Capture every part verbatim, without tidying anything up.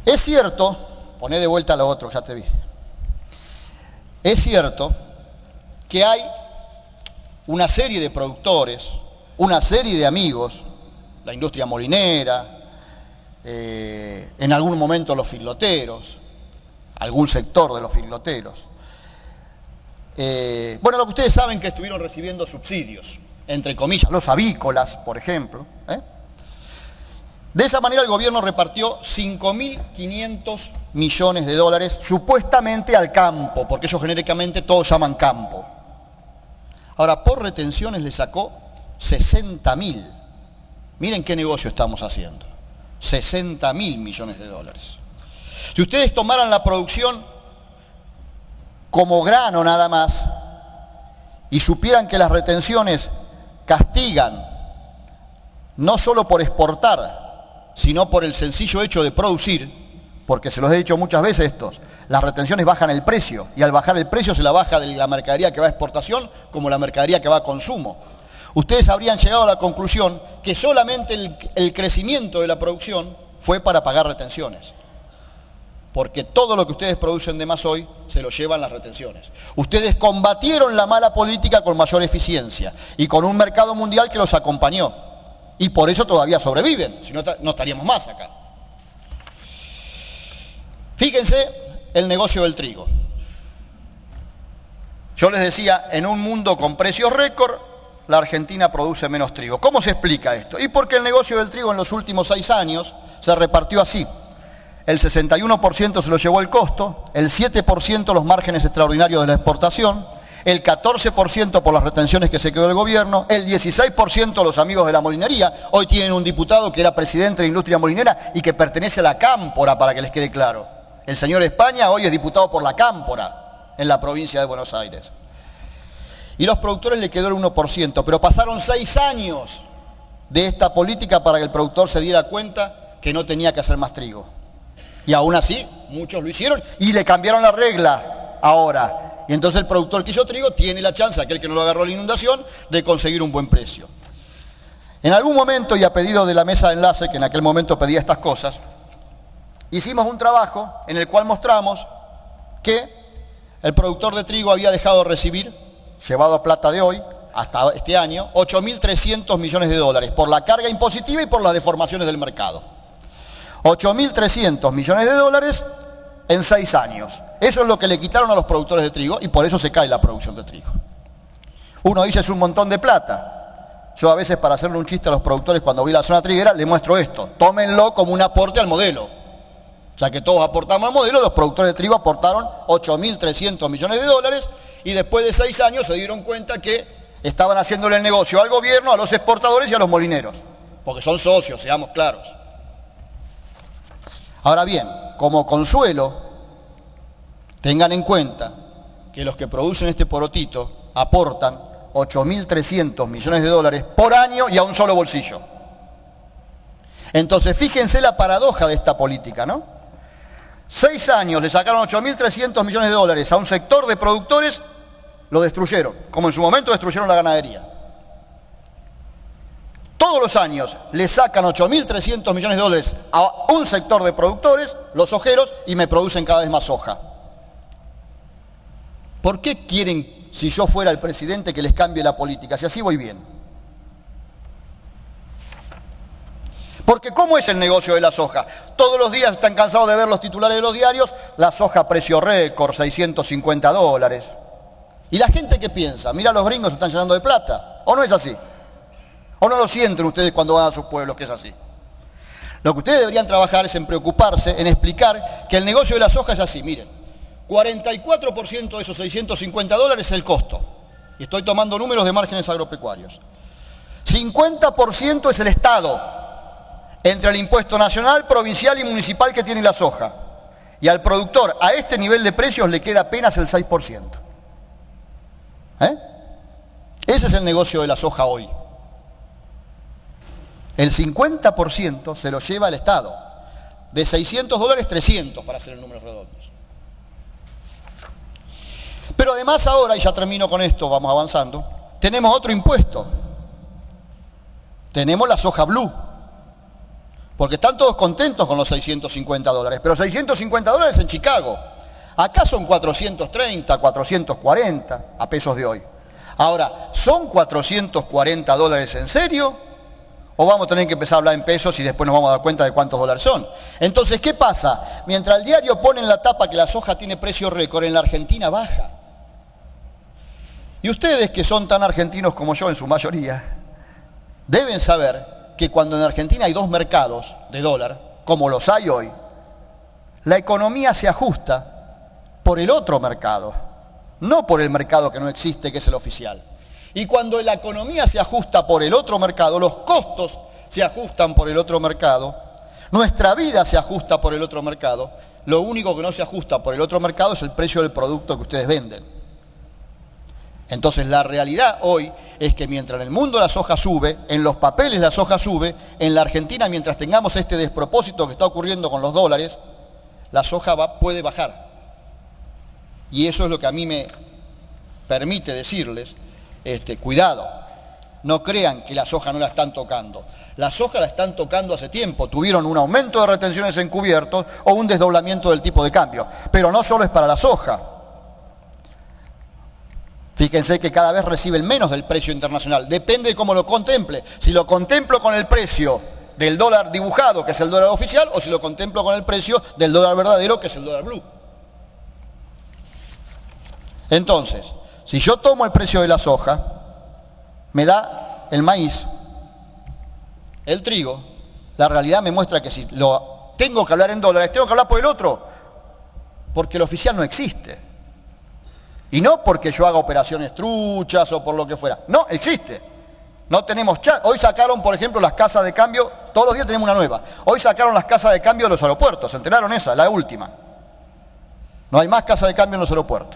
Es cierto, poné de vuelta lo otro, ya te vi. Es cierto que hay una serie de productores, una serie de amigos, la industria molinera, eh, en algún momento los filoteros, algún sector de los filoteros. Eh, bueno, lo que ustedes saben que estuvieron recibiendo subsidios, entre comillas, los avícolas, por ejemplo. ¿eh? De esa manera el gobierno repartió cinco mil quinientos millones de dólares supuestamente al campo, porque ellos genéricamente todos llaman campo. Ahora, por retenciones le sacó sesenta mil. Miren qué negocio estamos haciendo. sesenta mil millones de dólares. Si ustedes tomaran la producción como grano nada más y supieran que las retenciones castigan no solo por exportar, sino por el sencillo hecho de producir, porque se los he dicho muchas veces estos, las retenciones bajan el precio, y al bajar el precio se la baja de la mercadería que va a exportación como la mercadería que va a consumo. Ustedes habrían llegado a la conclusión que solamente el, el crecimiento de la producción fue para pagar retenciones. Porque todo lo que ustedes producen de más hoy se lo llevan las retenciones. Ustedes combatieron la mala política con mayor eficiencia y con un mercado mundial que los acompañó. Y por eso todavía sobreviven, si no, no estaríamos más acá. Fíjense el negocio del trigo. Yo les decía, en un mundo con precios récord, la Argentina produce menos trigo. ¿Cómo se explica esto? Y porque el negocio del trigo en los últimos seis años se repartió así. El sesenta y uno por ciento se lo llevó el costo, el siete por ciento los márgenes extraordinarios de la exportación, el catorce por ciento por las retenciones que se quedó el gobierno, el dieciséis por ciento los amigos de la molinería. Hoy tienen un diputado que era presidente de la industria molinera y que pertenece a la Cámpora, para que les quede claro. El señor España hoy es diputado por la Cámpora en la provincia de Buenos Aires. Y los productores le quedó el uno por ciento, pero pasaron seis años de esta política para que el productor se diera cuenta que no tenía que hacer más trigo. Y aún así, muchos lo hicieron y le cambiaron la regla ahora. Y entonces el productor que hizo trigo tiene la chance, aquel que no lo agarró la inundación, de conseguir un buen precio. En algún momento, y a pedido de la mesa de enlace, que en aquel momento pedía estas cosas, hicimos un trabajo en el cual mostramos que el productor de trigo había dejado de recibir, llevado a plata de hoy, hasta este año, ocho mil trescientos millones de dólares por la carga impositiva y por las deformaciones del mercado. ocho mil trescientos millones de dólares en seis años. Eso es lo que le quitaron a los productores de trigo y por eso se cae la producción de trigo. Uno dice es un montón de plata. Yo a veces, para hacerle un chiste a los productores cuando voy a la zona triguera, les muestro esto. Tómenlo como un aporte al modelo. O sea que todos aportamos al modelo, los productores de trigo aportaron ocho mil trescientos millones de dólares y después de seis años se dieron cuenta que estaban haciéndole el negocio al gobierno, a los exportadores y a los molineros. Porque son socios, seamos claros. Ahora bien, como consuelo, tengan en cuenta que los que producen este porotito aportan ocho mil trescientos millones de dólares por año y a un solo bolsillo. Entonces, fíjense la paradoja de esta política, ¿no? Seis años le sacaron ocho mil trescientos millones de dólares a un sector de productores, lo destruyeron, como en su momento destruyeron la ganadería. Todos los años le sacan ocho mil trescientos millones de dólares a un sector de productores, los sojeros, y me producen cada vez más soja. ¿Por qué quieren, si yo fuera el presidente, que les cambie la política? Si así voy bien. Porque ¿cómo es el negocio de la soja? Todos los días están cansados de ver los titulares de los diarios, la soja precio récord, seiscientos cincuenta dólares. ¿Y la gente qué piensa? Mira, los gringos se están llenando de plata. ¿O no es así? ¿O no lo sienten ustedes cuando van a sus pueblos que es así? Lo que ustedes deberían trabajar es en preocuparse, en explicar que el negocio de la soja es así. Miren, cuarenta y cuatro por ciento de esos seiscientos cincuenta dólares es el costo. Y estoy tomando números de márgenes agropecuarios. cincuenta por ciento es el Estado, entre el impuesto nacional, provincial y municipal que tiene la soja. Y al productor, a este nivel de precios, le queda apenas el seis por ciento. ¿Eh? Ese es el negocio de la soja hoy. El cincuenta por ciento se lo lleva el Estado. De seiscientos dólares, trescientos para hacer el número redondos. Pero además ahora, y ya termino con esto, vamos avanzando, tenemos otro impuesto. Tenemos la soja blue. porque están todos contentos con los seiscientos cincuenta dólares, pero seiscientos cincuenta dólares en Chicago. Acá son cuatrocientos treinta, cuatrocientos cuarenta a pesos de hoy. Ahora, ¿son cuatrocientos cuarenta dólares en serio? ¿O vamos a tener que empezar a hablar en pesos y después nos vamos a dar cuenta de cuántos dólares son? Entonces, ¿qué pasa? Mientras el diario pone en la tapa que la soja tiene precio récord, en la Argentina baja. Y ustedes, que son tan argentinos como yo en su mayoría, deben saber que cuando en Argentina hay dos mercados de dólar, como los hay hoy, la economía se ajusta por el otro mercado, no por el mercado que no existe, que es el oficial. Y cuando la economía se ajusta por el otro mercado, los costos se ajustan por el otro mercado, nuestra vida se ajusta por el otro mercado, lo único que no se ajusta por el otro mercado es el precio del producto que ustedes venden. Entonces la realidad hoy es que mientras en el mundo la soja sube, en los papeles la soja sube, en la Argentina mientras tengamos este despropósito que está ocurriendo con los dólares, la soja va, puede bajar. Y eso es lo que a mí me permite decirles, este, cuidado, no crean que la soja no la están tocando. La soja la están tocando hace tiempo, tuvieron un aumento de retenciones encubiertos o un desdoblamiento del tipo de cambio, pero no solo es para la soja. Fíjense que cada vez reciben menos del precio internacional, depende de cómo lo contemple. Si lo contemplo con el precio del dólar dibujado, que es el dólar oficial, o si lo contemplo con el precio del dólar verdadero, que es el dólar blue. Entonces, si yo tomo el precio de la soja, me da el maíz, el trigo, la realidad me muestra que si lo tengo que hablar en dólares, tengo que hablar por el otro, porque el oficial no existe. Y no porque yo haga operaciones truchas o por lo que fuera, no, existe. No tenemos chat. Hoy sacaron, por ejemplo, las casas de cambio, todos los días tenemos una nueva. Hoy sacaron las casas de cambio de los aeropuertos, ¿se enteraron esa? La última. No hay más casas de cambio en los aeropuertos.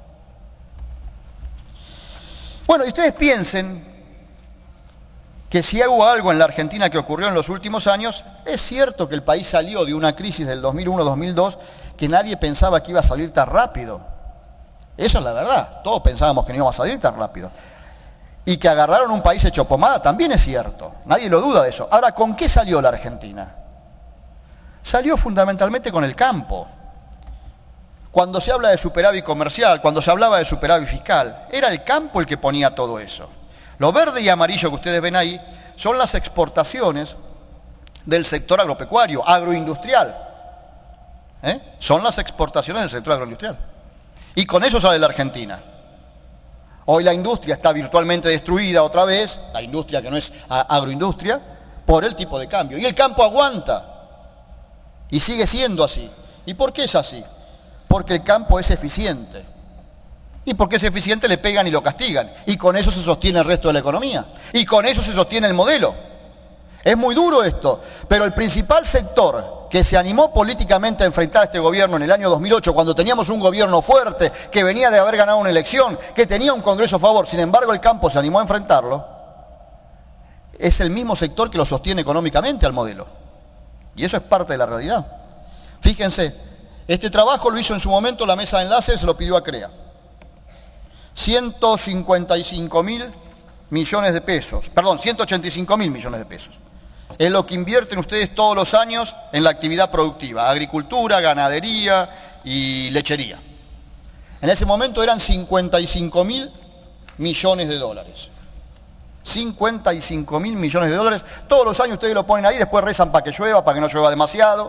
Bueno, y ustedes piensen que si hubo algo en la Argentina que ocurrió en los últimos años, es cierto que el país salió de una crisis del dos mil uno dos mil dos que nadie pensaba que iba a salir tan rápido. Eso es la verdad, todos pensábamos que no íbamos a salir tan rápido. Y que agarraron un país hecho pomada también es cierto, nadie lo duda de eso. Ahora, ¿con qué salió la Argentina? Salió fundamentalmente con el campo. Cuando se habla de superávit comercial, cuando se hablaba de superávit fiscal, era el campo el que ponía todo eso. Lo verde y amarillo que ustedes ven ahí son las exportaciones del sector agropecuario, agroindustrial. ¿Eh? Son las exportaciones del sector agroindustrial. Y con eso sale la Argentina. Hoy la industria está virtualmente destruida otra vez, la industria que no es agroindustria, por el tipo de cambio. Y el campo aguanta. Y sigue siendo así. ¿Y por qué es así? Porque el campo es eficiente. Y porque es eficiente le pegan y lo castigan. Y con eso se sostiene el resto de la economía. Y con eso se sostiene el modelo. Es muy duro esto, pero el principal sector que se animó políticamente a enfrentar a este gobierno en el año dos mil ocho, cuando teníamos un gobierno fuerte, que venía de haber ganado una elección, que tenía un Congreso a favor, sin embargo el campo se animó a enfrentarlo, es el mismo sector que lo sostiene económicamente al modelo. Y eso es parte de la realidad. Fíjense, este trabajo lo hizo en su momento la mesa de enlace, se lo pidió a CREA. ciento cincuenta y cinco mil millones de pesos, perdón, ciento ochenta y cinco mil millones de pesos. Es lo que invierten ustedes todos los años en la actividad productiva, agricultura, ganadería y lechería. En ese momento eran cincuenta y cinco mil millones de dólares. cincuenta y cinco mil millones de dólares. Todos los años ustedes lo ponen ahí, después rezan para que llueva, para que no llueva demasiado.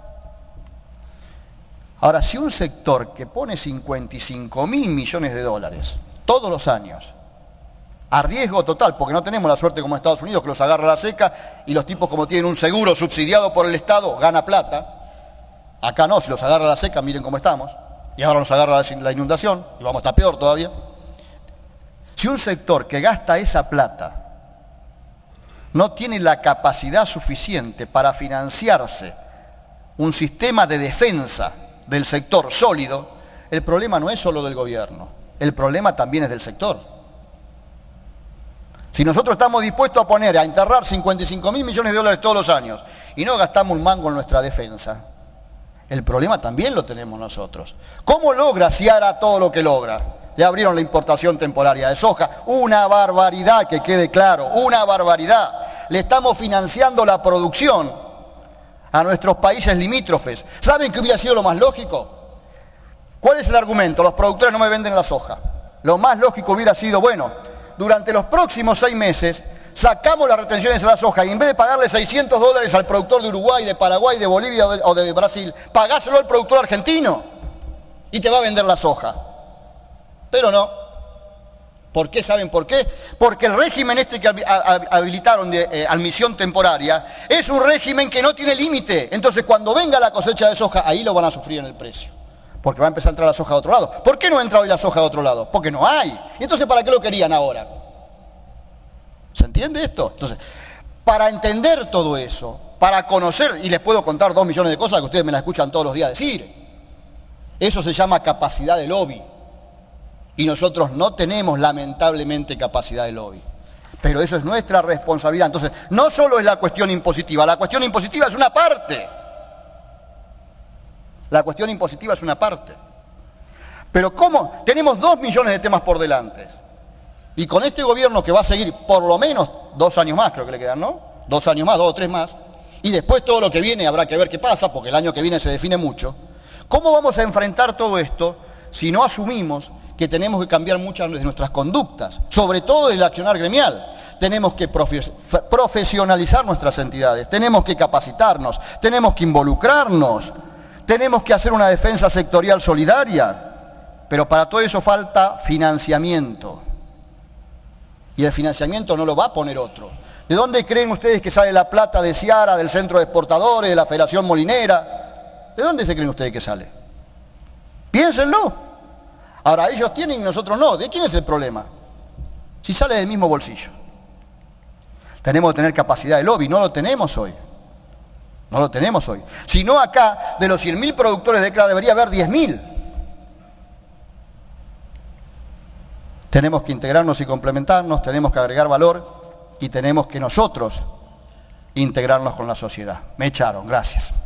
Ahora, si un sector que pone cincuenta y cinco mil millones de dólares todos los años, a riesgo total, porque no tenemos la suerte como en Estados Unidos, que los agarra la seca y los tipos, como tienen un seguro subsidiado por el Estado, gana plata. Acá no, si los agarra la seca, miren cómo estamos. Y ahora nos agarra la inundación, y vamos a estar peor todavía. Si un sector que gasta esa plata no tiene la capacidad suficiente para financiarse un sistema de defensa del sector sólido, el problema no es solo del gobierno, el problema también es del sector. Si nosotros estamos dispuestos a poner, a enterrar cincuenta y cinco mil millones de dólares todos los años y no gastamos un mango en nuestra defensa, el problema también lo tenemos nosotros. ¿Cómo logra Ciara todo lo que logra? Le abrieron la importación temporaria de soja, una barbaridad, que quede claro, una barbaridad. Le estamos financiando la producción a nuestros países limítrofes. ¿Saben qué hubiera sido lo más lógico? ¿Cuál es el argumento? Los productores no me venden la soja. Lo más lógico hubiera sido, bueno, durante los próximos seis meses sacamos las retenciones de la soja y en vez de pagarle seiscientos dólares al productor de Uruguay, de Paraguay, de Bolivia o de, o de Brasil, pagáselo al productor argentino y te va a vender la soja. Pero no. ¿Por qué? ¿Saben por qué? Porque el régimen este que habilitaron de eh, admisión temporaria es un régimen que no tiene límite. Entonces cuando venga la cosecha de soja, ahí lo van a sufrir en el precio. Porque va a empezar a entrar la soja de otro lado. ¿Por qué no entra hoy la soja de otro lado? Porque no hay. ¿Y entonces para qué lo querían ahora? ¿Se entiende esto? Entonces, para entender todo eso, para conocer, y les puedo contar dos millones de cosas que ustedes me las escuchan todos los días decir, eso se llama capacidad de lobby. Y nosotros no tenemos, lamentablemente, capacidad de lobby. Pero eso es nuestra responsabilidad. Entonces, no solo es la cuestión impositiva, la cuestión impositiva es una parte. La cuestión impositiva es una parte. Pero ¿cómo? Tenemos dos millones de temas por delante. Y con este gobierno que va a seguir por lo menos dos años más, creo que le quedan, ¿no? Dos años más, dos o tres más. Y después todo lo que viene habrá que ver qué pasa, porque el año que viene se define mucho. ¿Cómo vamos a enfrentar todo esto si no asumimos que tenemos que cambiar muchas de nuestras conductas, sobre todo el accionar gremial? Tenemos que profesionalizar nuestras entidades, tenemos que capacitarnos, tenemos que involucrarnos, tenemos que hacer una defensa sectorial solidaria, pero para todo eso falta financiamiento. Y el financiamiento no lo va a poner otro. ¿De dónde creen ustedes que sale la plata de Ciara, del Centro de Exportadores, de la Federación Molinera? ¿De dónde se creen ustedes que sale? Piénsenlo. Ahora, ellos tienen y nosotros no. ¿De quién es el problema? Si sale del mismo bolsillo. Tenemos que tener capacidad de lobby. No lo tenemos hoy. No lo tenemos hoy. Si no, acá, de los cien mil productores de C R A debería haber diez mil. Tenemos que integrarnos y complementarnos, tenemos que agregar valor y tenemos que nosotros integrarnos con la sociedad. Me echaron. Gracias.